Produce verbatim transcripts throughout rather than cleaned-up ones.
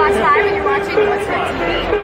watch live and you're watching wutshood T V.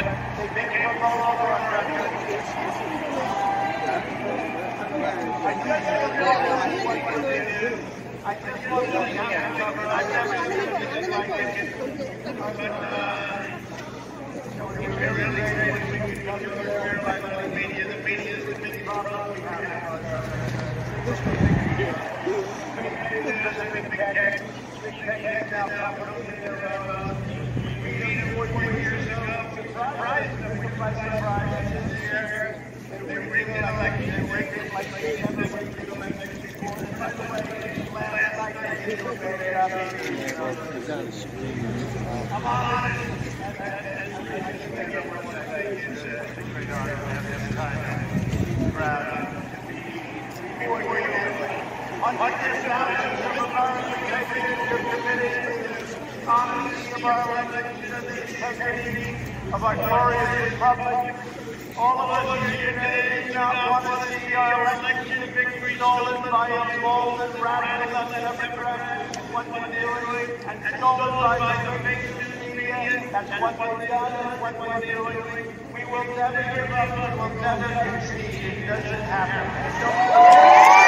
Of our glorious republic, all of us here today do not want to see our election victory stolen by a bold and radical Democrats. That's what we're doing, and stolen by the fake news media. That's what we've done, that's what we're doing. We will never give up, we will never concede. It doesn't happen.